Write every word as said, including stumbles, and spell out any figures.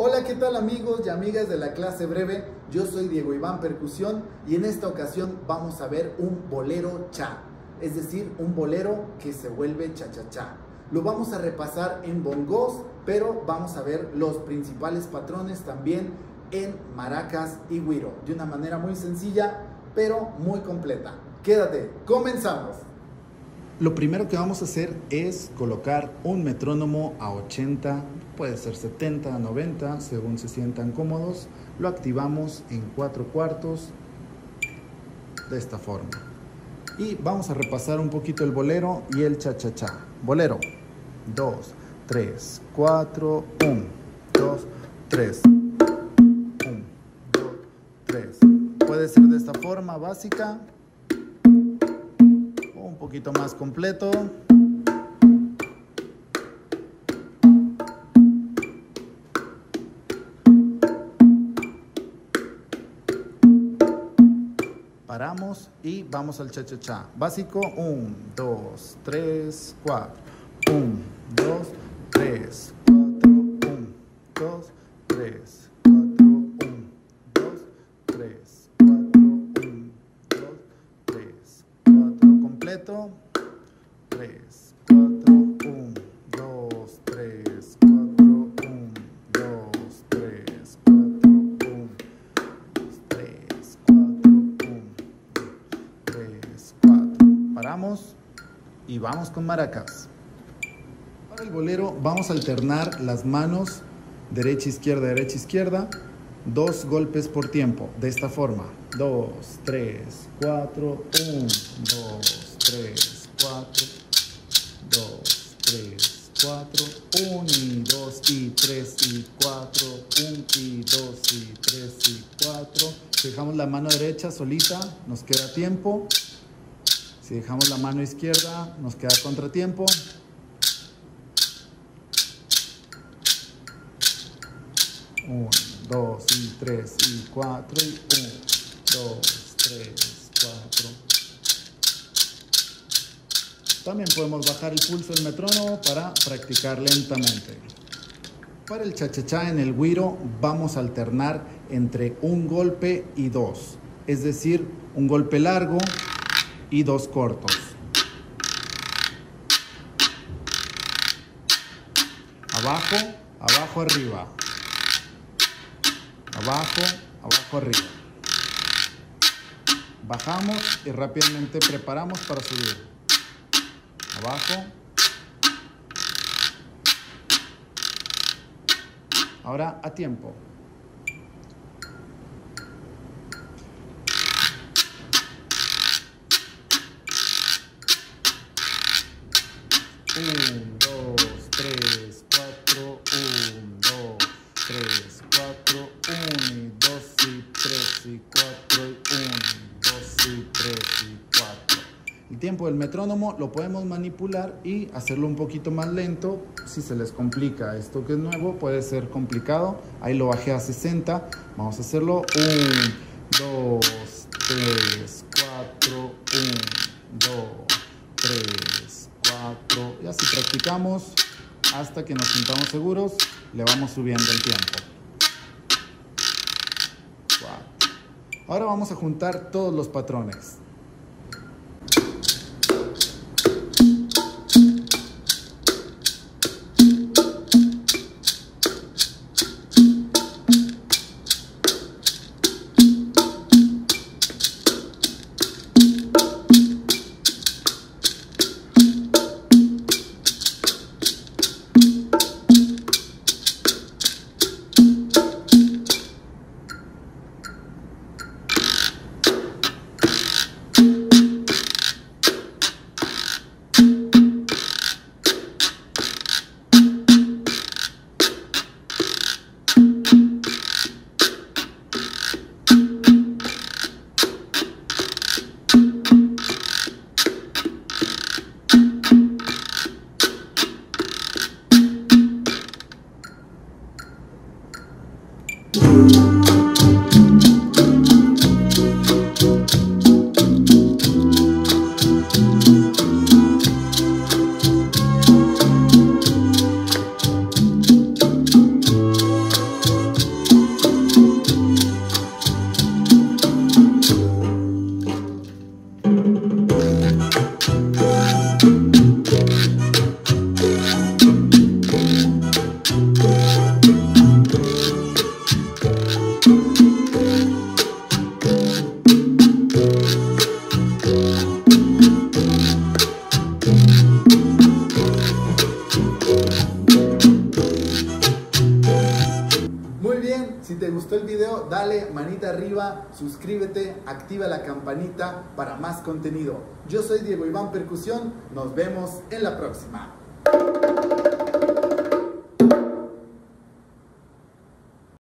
Hola, ¿qué tal amigos y amigas de la clase breve? Yo soy Diego Iván Percusión y en esta ocasión vamos a ver un bolero cha, es decir, un bolero que se vuelve cha-cha-cha. Lo vamos a repasar en bongos, pero vamos a ver los principales patrones también en maracas y güiro, de una manera muy sencilla, pero muy completa. Quédate, comenzamos. Lo primero que vamos a hacer es colocar un metrónomo a ochenta, puede ser setenta, noventa, según se sientan cómodos. Lo activamos en cuatro cuartos, de esta forma. Y vamos a repasar un poquito el bolero y el cha-cha-cha. Bolero, dos, tres, cuatro, uno, dos, tres, uno, dos, tres. Puede ser de esta forma básica, un poquito más completo. Paramos y vamos al cha-cha-cha. Básico, uno, dos, tres, cuatro. uno, dos, tres, cuatro. uno, dos, tres, cuatro. uno, dos, tres, cuatro. uno, dos, tres, cuatro. Completo. tres, cuatro. uno, dos, tres, cuatro. uno, dos, tres, cuatro. uno, dos, tres, cuatro. uno, tres, cuatro. Paramos y vamos con maracas. Para el bolero vamos a alternar las manos derecha, izquierda, derecha, izquierda. Dos golpes por tiempo, de esta forma. dos, tres, cuatro, uno, dos, tres, cuatro. dos, tres, cuatro. uno y dos y tres y cuatro. uno y dos y tres y cuatro. Si dejamos la mano derecha solita, nos queda tiempo. Si dejamos la mano izquierda, nos queda contratiempo. uno, dos y tres y cuatro. Y uno, dos, tres, cuatro. También podemos bajar el pulso del metrónomo para practicar lentamente. Para el cha-cha-cha en el güiro vamos a alternar entre un golpe y dos. Es decir, un golpe largo y dos cortos. Abajo, abajo, arriba. Abajo, abajo, arriba. Bajamos y rápidamente preparamos para subir. Abajo. Ahora a tiempo. uno, dos, tres, cuatro. uno, dos, tres, cuatro. uno y dos y tres y cuatro. uno, dos y tres y cuatro. El tiempo del metrónomo lo podemos manipular y hacerlo un poquito más lento si se les complica. Esto que es nuevo puede ser complicado. Ahí lo bajé a sesenta. Vamos a hacerlo. uno, dos, tres, cuatro. uno, dos, tres, cuatro. Y así practicamos hasta que nos sintamos seguros. Le vamos subiendo el tiempo. cuatro. Ahora vamos a juntar todos los patrones. gusta, suscríbete, activa la campanita para más contenido. Yo soy Diego Iván Percusión, nos vemos en la próxima.